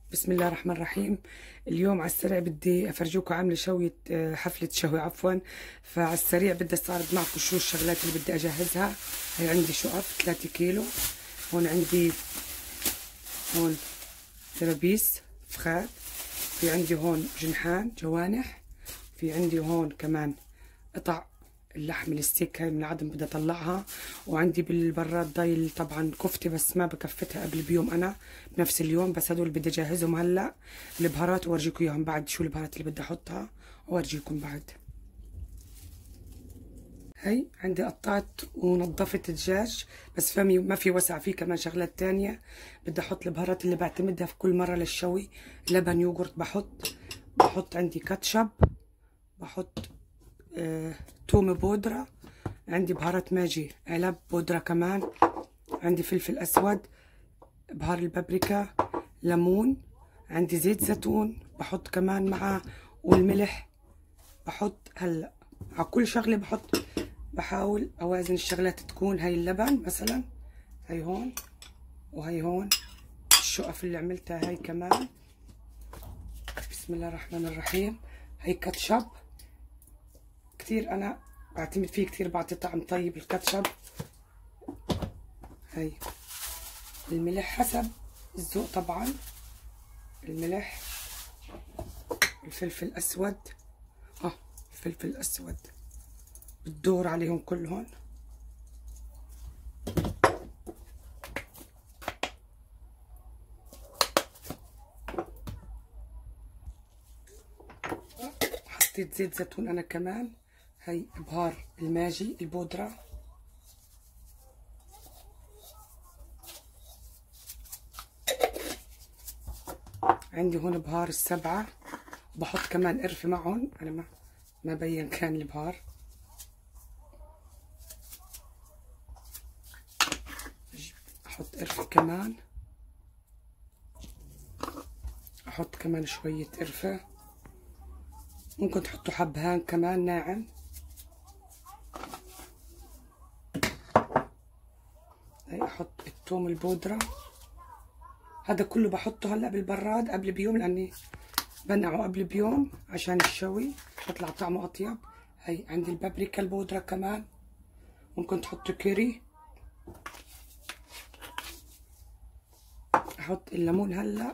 بسم الله الرحمن الرحيم. اليوم على السريع بدي افرجوكم عامله شويه حفله شوي عفوا. فعلى السريع بدي استعرض معكم شو الشغلات اللي بدي اجهزها. هي عندي شقف 3 كيلو، هون عندي ترابيس فخاد، في عندي هون جنحان جوانح، في عندي هون كمان قطع اللحم الستيك هاي من العظم بدي اطلعها، وعندي بالبراد ضايل طبعا كفتة بس ما بكفتها قبل بيوم انا بنفس اليوم، بس هدول بدي اجهزهم هلا. البهارات وارجيكم اياهم بعد، شو البهارات اللي بدي احطها وارجيكم بعد. هي عندي قطعت ونظفت الدجاج، بس ما في وسع، فيه كمان شغلات تانية بدي احط البهارات اللي بعتمدها في كل مرة للشوي. لبن، يوغورت، بحط عندي كاتشب، بحط توم بودرة، عندي بهارات ماجي علب بودرة كمان، عندي فلفل أسود، بهار البابريكا، ليمون، عندي زيت زيتون بحط كمان معه، والملح بحط. هلا على كل شغلة بحاول أوازن الشغلات تكون. هاي اللبن مثلا، هاي هون وهي هون. الشقف اللي عملتها هاي كمان. بسم الله الرحمن الرحيم. هاي كاتشب كتير أنا بعتمد فيه، كتير بعطي طعم طيب الكاتشب. هاي الملح حسب الذوق طبعا، الملح، الفلفل الأسود، الفلفل الأسود بتدور عليهم كلهم. حطيت زيت زيتون أنا كمان. هاي بهار الماجي البودرة، عندي هون بهار السبعة، بحط كمان قرفة معهم، أنا ما بين كان البهار. أحط قرفة كمان، أحط كمان شوية قرفة، ممكن تحطوا حبهان كمان ناعم. هاي أحط الثوم البودرة، هذا كله بحطه هلا بالبراد قبل بيوم، لأني بنقعه قبل بيوم عشان الشوي بطلع طعمه أطيب. هاي عندي البابريكا البودرة كمان، ممكن تحطوا كيري. أحط الليمون هلا،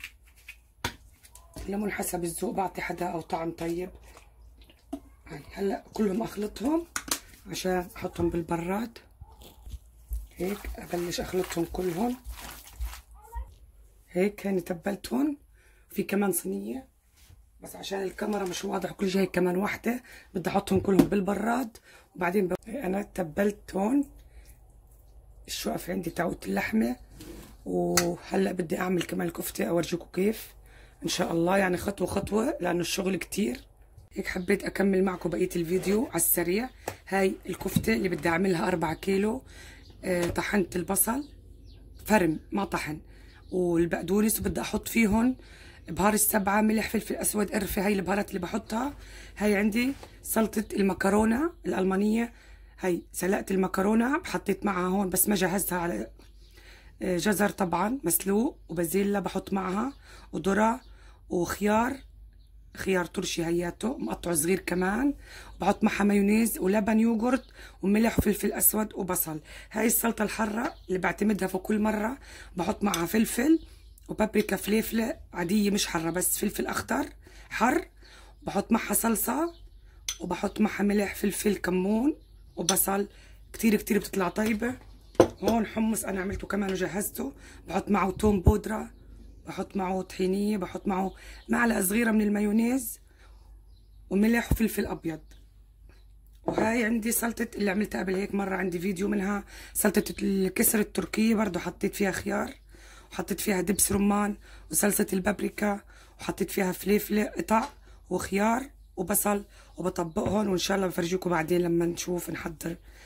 الليمون حسب الذوق، بعطي حدا أو طعم طيب. هاي هلا كلهم أخلطهم عشان أحطهم بالبراد. هيك أبلش أخلطهم كلهم، هيك هاني تبلتهم. في كمان صينية بس عشان الكاميرا مش واضح كل شيء، كمان واحدة بدي احطهم كلهم بالبراد وبعدين انا تبلت هون الشقف عندي تاعت اللحمة، وهلا بدي اعمل كمان الكفتة اورجيكم كيف ان شاء الله، يعني خطوة خطوة لانه الشغل كتير. هيك حبيت اكمل معكم بقية الفيديو على السريع. هاي الكفتة اللي بدي اعملها 4 كيلو. طحنت البصل فرم ما طحن والبقدونس، وبدي احط فيهم بهار السبعة، ملح، فلفل اسود، قرفة. هاي البهارات اللي بحطها. هاي عندي سلطة المكرونة الألمانية، هاي سلقت المكرونة حطيت معها هون بس ما جهزتها على جزر طبعا مسلوق، وبازيلا بحط معها، وذرة، وخيار، خيار ترشي هياته مقطع صغير كمان، وبحط معها مايونيز ولبن يوغورت وملح وفلفل اسود وبصل. هاي السلطه الحاره اللي بعتمدها في كل مره، بحط معها فلفل وبابريكا فليفله عاديه مش حاره، بس فلفل اخضر حر، بحط معها صلصه، وبحط معها ملح فلفل كمون وبصل. كتير كتير بتطلع طيبه. هون حمص انا عملته كمان وجهزته، بحط معه توم بودره، بحط معه طحينية، بحط معه معلقة صغيرة من المايونيز وملح وفلفل أبيض. وهاي عندي سلطة اللي عملتها قبل هيك مرة، عندي فيديو منها، سلطة الكسر التركية برضو حطيت فيها خيار، وحطيت فيها دبس رمان وصلصة البابريكا، وحطيت فيها فلفل قطع وخيار وبصل، وبطبقهم وإن شاء الله بفرجيكم بعدين لما نشوف نحضر